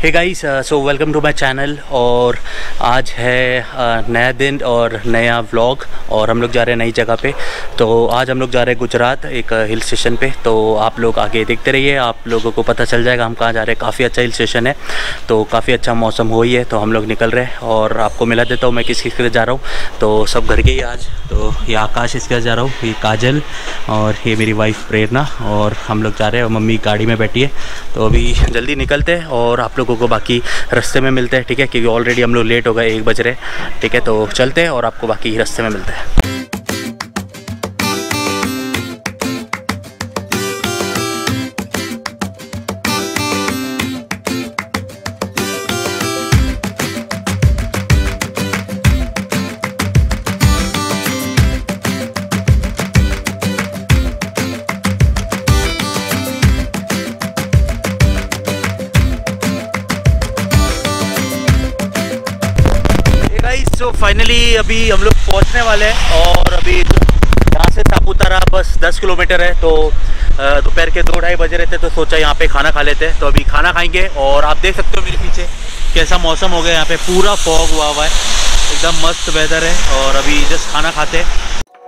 Hey guys, so welcome to my channel. और आज है नया दिन और नया व्लॉग और हम लोग जा रहे हैं नई जगह पे। तो आज हम लोग जा रहे हैं गुजरात, एक हिल स्टेशन पे। तो आप लोग आगे देखते रहिए, आप लोगों को पता चल जाएगा हम कहाँ जा रहे हैं। काफ़ी अच्छा हिल स्टेशन है, तो काफ़ी अच्छा मौसम हो ही है, तो हम लोग निकल रहे हैं। और आपको मिला देता हूँ मैं किस किस के जा रहा हूँ। तो सब घर के ही आज। तो ये आकाश इसके जा रहा हूँ, ये काजल और ये मेरी वाइफ प्रेरणा, और हम लोग जा रहे हैं। और मम्मी गाड़ी में बैठी है। तो अभी जल्दी निकलते हैं और आप लोगों को बाकी रास्ते में मिलते हैं, ठीक है, क्योंकि ऑलरेडी हम लोग लेट हो गए, 1 बज रहे, ठीक है। तो चलते हैं और आपको बाकी रास्ते में मिलते हैं। तो फाइनली अभी हम लोग पहुंचने वाले हैं। और अभी यहाँ से सापुतारा बस 10 किलोमीटर है। तो दोपहर के 2-2:30 बजे रहते, तो सोचा यहाँ पे खाना खा लेते हैं। तो अभी खाना खाएंगे। और आप देख सकते हो मेरे पीछे कैसा मौसम हो गया, यहाँ पे पूरा फॉग हुआ हुआ है, एकदम मस्त वेदर है। और अभी जस्ट खाना खाते हैं।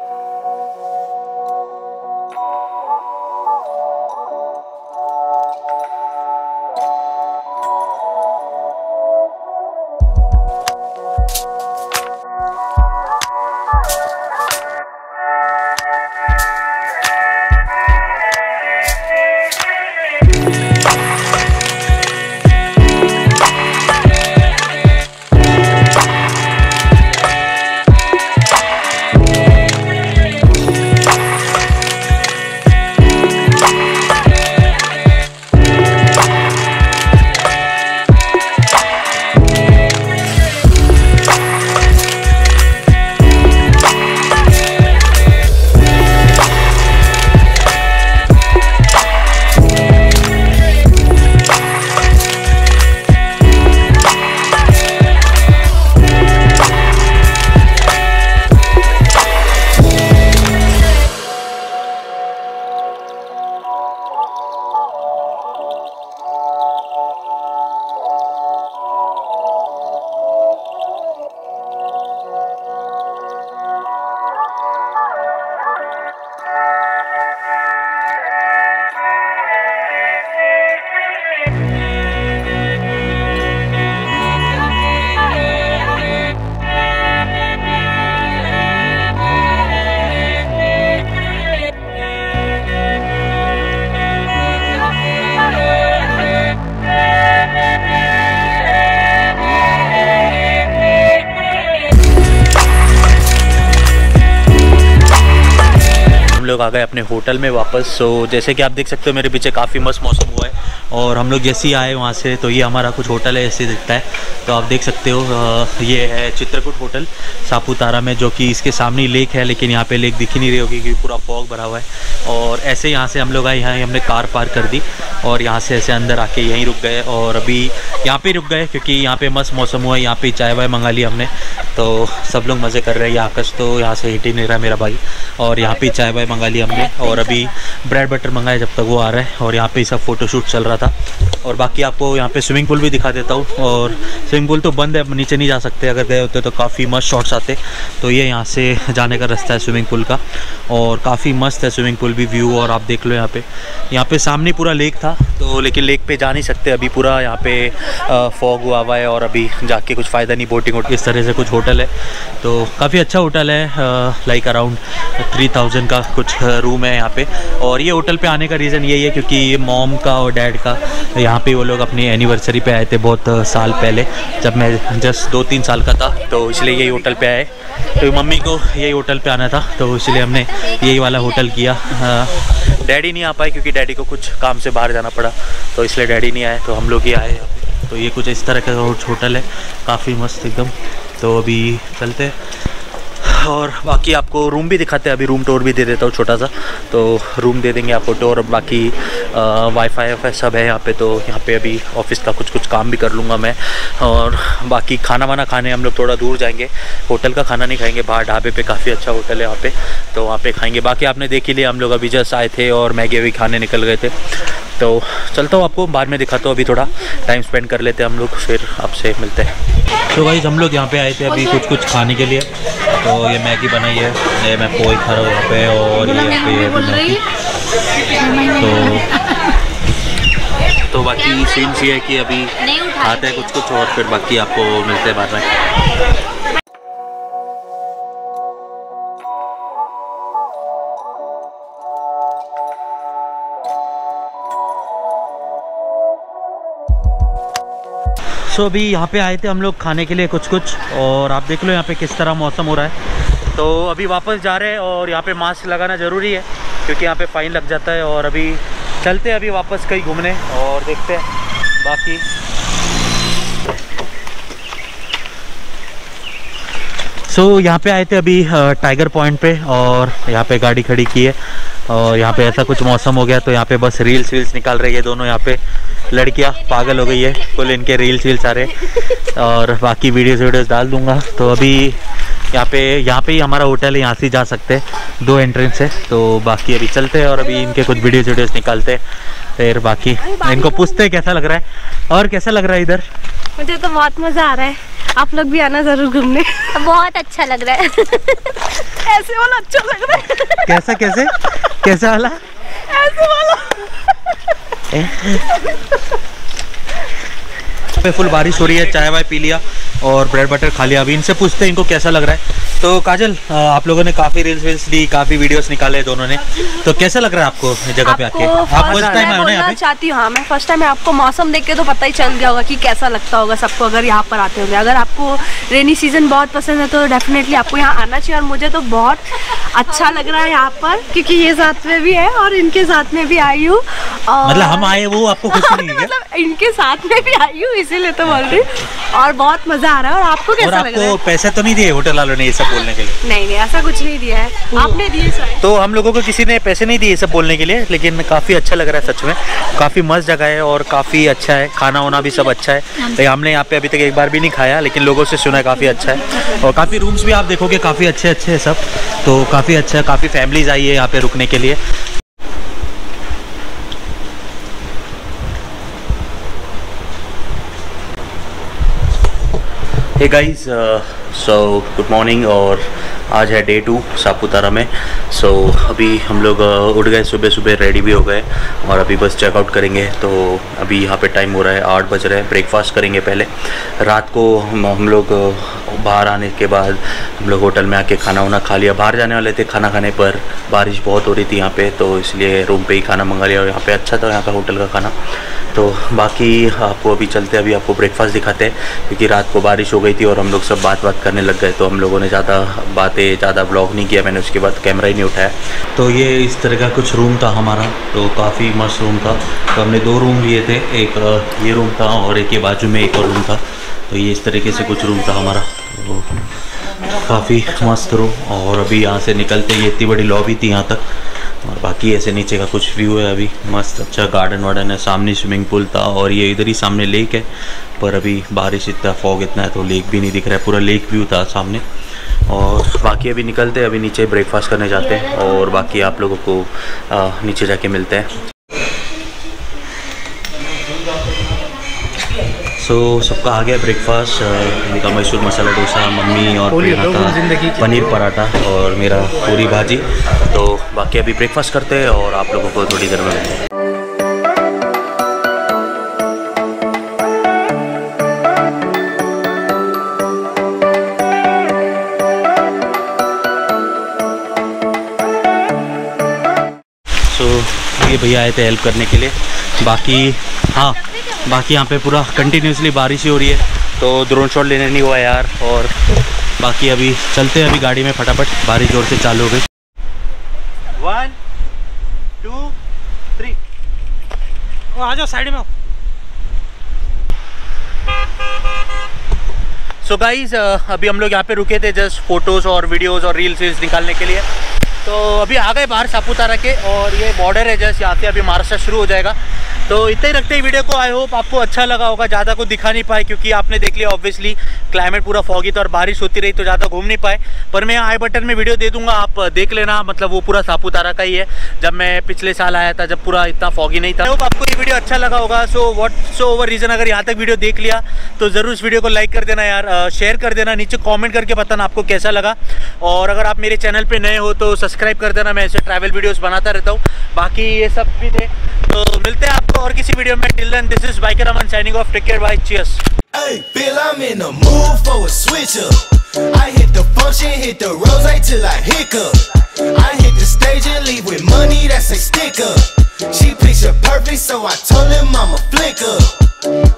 लोग आ गए अपने होटल में वापस। सो जैसे कि आप देख सकते हो मेरे पीछे काफ़ी मस्त मौसम हुआ है। और हम लोग जैसे ही आए वहाँ से, तो ये हमारा कुछ होटल है, ऐसे दिखता है। तो आप देख सकते हो ये है चित्रकूट होटल सापुतारा में, जो कि इसके सामने ही लेक है, लेकिन यहाँ पे लेक दिख ही नहीं रही होगी क्योंकि पूरा फॉग भरा हुआ है। और ऐसे यहाँ से हम लोग आए, यहाँ हमने कार पार्क कर दी और यहाँ से ऐसे अंदर आके यहीं रुक गए। और अभी यहाँ पे रुक गए क्योंकि यहाँ पे मस्त मौसम हुआ है। यहाँ पे चाय वाय मंगा लिया हमने, तो सब लोग मज़े कर रहे हैं। आकाश तो यहाँ से हिट ही नहीं रहा मेरा भाई। और यहाँ पे चाय वाय मंगा लिया हमने, और अभी ब्रेड बटर मंगाया जब तक वो आ रहा है। और यहाँ पे सब फ़ोटोशूट चल रहा था। और बाकी आपको यहाँ पे स्विमिंग पूल भी दिखा देता हूँ। और स्विमिंग पूल तो बंद है, नीचे नहीं जा सकते, अगर गए होते तो काफ़ी मस्त शॉट्स आते। तो ये यहाँ से जाने का रास्ता है स्विमिंग पूल का, और काफ़ी मस्त है स्विमिंग पूल भी, व्यू। और आप देख लो यहाँ पे सामने पूरा लेक था, तो लेकिन लेक पे जा नहीं सकते अभी, पूरा यहाँ पे फॉग हुआ हुआ है। और अभी जाके कुछ फ़ायदा नहीं, बोटिंग इस तरह से कुछ होटल है। तो काफ़ी अच्छा होटल है, लाइक अराउंड 3000 का कुछ रूम है यहाँ पे। और ये होटल पे आने का रीज़न यही है क्योंकि ये मॉम का और डैड का यहाँ पे वो लोग अपनी एनिवर्सरी पे आए थे बहुत साल पहले, जब मैं जस्ट 2-3 साल का था। तो इसलिए यही होटल पे आए। तो मम्मी को यही होटल पे आना था, तो इसलिए हमने यही वाला होटल किया। डैडी नहीं आ पाए क्योंकि डैडी को कुछ काम से बाहर जाना पड़ा, तो इसलिए डैडी नहीं आए, तो हम लोग ही आए यहाँ पे। तो ये कुछ इस तरह का होटल है, काफ़ी मस्त एकदम। तो अभी चलते हैं और बाकी आपको रूम भी दिखाते हैं। अभी रूम टूर भी दे देता हूँ छोटा सा, तो रूम दे देंगे आपको टूर। बाकी वाईफाई सब है यहाँ पे, तो यहाँ पे अभी ऑफिस का कुछ काम भी कर लूँगा मैं। और बाकी खाना वाना खाने हम लोग थोड़ा दूर जाएंगे, होटल का खाना नहीं खाएंगे, बाहर ढाबे पे काफ़ी अच्छा होटल है यहाँ पे, तो वहाँ पे खाएंगे। बाकी आपने देख ही लिया, हम लोग अभी जस्ट आए थे और मैगी भी खाने निकल गए थे। तो चलता हूँ, आपको बाद में दिखाता हूँ। अभी थोड़ा टाइम स्पेंड कर लेते हैं हम लोग, फिर आपसे मिलते हैं। तो गाइस हम लोग यहाँ पे आए थे अभी कुछ खाने के लिए। तो ये मैगी बनाई है, ये मैं पोई खा रहा हूँ यहाँ पे, और ये यहाँ पे तो बाकी सीन ये है कि अभी खाते हैं कुछ और फिर बाकी आपको मिलते हैं बाद में। सो अभी यहाँ पे आए थे हम लोग खाने के लिए कुछ और आप देख लो यहाँ पे किस तरह मौसम हो रहा है। तो अभी वापस जा रहे हैं और यहाँ पे मास्क लगाना ज़रूरी है क्योंकि यहाँ पे फ़ाइन लग जाता है। और अभी चलते हैं अभी वापस कहीं घूमने और देखते हैं बाकी। सो यहाँ पे आए थे अभी टाइगर पॉइंट पे और यहाँ पे गाड़ी खड़ी की है और यहाँ पे ऐसा कुछ मौसम हो गया तो यहाँ पे बस रील्स निकाल रही है दोनों। यहाँ पे लड़कियाँ पागल हो गई है फुल, इनके रील्स आ रहे और बाकी वीडियोस डाल दूंगा। तो अभी यहाँ पे ही हमारा होटल है, यहाँ से जा सकते हैं, 2 एंट्रेंस है। तो बाकी अभी चलते हैं और अभी इनके कुछ वीडियोस निकालते हैं, फिर बाकी इनको पूछते हैं कैसा लग रहा है। और कैसा लग रहा है इधर? मुझे तो बहुत मज़ा आ रहा है, आप लोग भी आना ज़रूर घूमने। बहुत अच्छा लग रहा है। ऐसे वाला अच्छा लग रहा है। कैसा वाला? ऐसे वाला। पे फुल बारिश हो रही है, चाय वाय पी लिया और ब्रेड बटर खा लिया। अभी इनसे पूछते हैं इनको कैसा लग रहा है। तो काजल, आप लोगों ने काफ़ी रील्स दी, काफ़ी वीडियोस निकाले दोनों ने, तो कैसा लग रहा है आपको इस जगह पे आके? आप फर्स्ट टाइम आए हो ना यहाँ पे? चाहती हूँ, हाँ मैं फर्स्ट टाइम। आपको मौसम देख के तो पता ही चल गया होगा कि कैसा लगता होगा सबको अगर यहाँ पर आते होंगे। अगर आपको रेनी सीजन बहुत पसंद है तो डेफिनेटली आपको यहाँ आना चाहिए। और मुझे तो बहुत अच्छा लग रहा है यहाँ पर क्योंकि ये साथ में भी है और इनके साथ में भी आई हूँ। मतलब हम आए वो आपको खुशी नहीं है? मतलब इनके साथ में भी आई हूँ इसीलिए तो बोल रही और बहुत मजा आ रहा है। और आपको कैसा लग रहा है? आपको पैसे तो नहीं दिए होटल वालों ने ये सब बोलने के लिए? नहीं ऐसा कुछ नहीं दिया है, आपने दिए सर। तो हम लोगों को किसी ने पैसे नहीं दिए सब बोलने के लिए, लेकिन काफ़ी अच्छा लग रहा है सच में। काफ़ी मस्त जगह है और काफ़ी अच्छा है, खाना वाना भी सब अच्छा है। तो हमने यहाँ पे अभी तक एक बार भी नहीं खाया, लेकिन लोगों से सुना है काफ़ी अच्छा है। और काफ़ी रूम्स भी आप देखोगे काफ़ी अच्छे है सब, तो काफ़ी अच्छा है। काफ़ी फैमिलीज आई है यहाँ पे रुकने के लिए। Hey guys, so good morning. और आज है डे 2 सापुतारा में। सो अभी हम लोग उठ गए, सुबह रेडी भी हो गए और अभी बस चेकआउट करेंगे। तो अभी यहाँ पे टाइम हो रहा है 8 बज रहे हैं। ब्रेकफास्ट करेंगे पहले। रात को हम लोग बाहर आने के बाद हम लोग होटल में आके खाना वाना खा लिया। बाहर जाने वाले थे खाना खाने पर बारिश बहुत हो रही थी यहाँ पे, तो इसलिए रूम पे ही खाना मंगा लिया और यहाँ पे अच्छा था यहाँ का होटल का खाना। तो बाकी आपको अभी चलते, अभी आपको ब्रेकफास्ट दिखाते हैं क्योंकि रात को बारिश हो गई थी और हम लोग सब बात करने लग गए। तो हम लोगों ने ज़्यादा ब्लॉग नहीं किया, मैंने उसके बाद कैमरा ही नहीं उठाया। तो ये इस तरह का कुछ रूम था हमारा, तो काफ़ी मस्त रूम था। तो हमने 2 रूम लिए थे, एक ये रूम था और एक के बाजू में एक और रूम था। तो ये इस तरीके से कुछ रूम था हमारा, तो काफ़ी मस्त रूम। और अभी यहाँ से निकलते ये इतनी बड़ी लॉबी थी यहाँ तक, और बाकी ऐसे नीचे का कुछ व्यू है। अभी मस्त अच्छा गार्डन वार्डन है, सामने स्विमिंग पूल था और ये इधर ही सामने लेक है। पर अभी बारिश इतना फॉग इतना है तो लेक भी नहीं दिख रहा है, पूरा लेक व्यू था सामने। और बाकी अभी निकलते हैं, अभी नीचे ब्रेकफास्ट करने जाते हैं और बाकी आप लोगों को नीचे जाके मिलते हैं। सो सबका आ गया ब्रेकफास्ट। इनका मैसूर मसाला डोसा, मम्मी और पनीर पराठा और मेरा पूरी भाजी। तो बाकी अभी ब्रेकफास्ट करते हैं और आप लोगों को थोड़ी देर में मिलते हैं। ये भैया आए थे हेल्प करने के लिए। बाकी यहाँ पे पूरा कंटिन्यूसली बारिश ही हो रही है, तो ड्रोन शॉट लेने नहीं हुआ यार। और बाकी अभी चलते हैं अभी गाड़ी में फटाफट, बारिश जोर से चालू हो गई। 1 2 3 आ जाओ साइड में। सो गाइज अभी हम लोग यहाँ पे रुके थे जस्ट फोटोज़ और वीडियोज़ और रील्स निकालने के लिए। तो अभी आ गए बाहर सापुतारा के और ये बॉर्डर है जस्ट, यहाँ से अभी महाराष्ट्र शुरू हो जाएगा। तो इतना ही रखते हैं वीडियो को। आई होप आपको अच्छा लगा होगा। ज़्यादा कुछ दिखा नहीं पाए क्योंकि आपने देख लिया ऑब्वियसली क्लाइमेट पूरा फॉगी था और बारिश होती रही तो ज़्यादा घूम नहीं पाए। पर मैं आई बटन में वीडियो दे दूंगा, आप देख लेना। मतलब वो पूरा सापुतारा का ही है, जब मैं पिछले साल आया था जब पूरा इतना फॉगी नहीं था। आई होप आपको ये वीडियो अच्छा लगा होगा। सो व्हाट्स ओवर रीज़न, अगर यहाँ तक वीडियो देख लिया तो ज़रूर इस वीडियो को लाइक कर देना यार, शेयर कर देना, नीचे कॉमेंट करके बताना आपको कैसा लगा। और अगर आप मेरे चैनल पर नए हो तो सब्सक्राइब कर देना, मैं ऐसे ट्रैवल वीडियोज़ बनाता रहता हूँ। बाकी ये सब भी थे, तो मिलते हैं आपको और किसी वीडियो में। Till then, this is Biker Aman signing off. Take care, bye, cheers. Hey, Bill, I'm in the mood for a switch up. I hit the function, hit the rose till I hiccup. I hit the stage and leave with money that's a sticker. She picture perfect, so I told him I'm a flicker.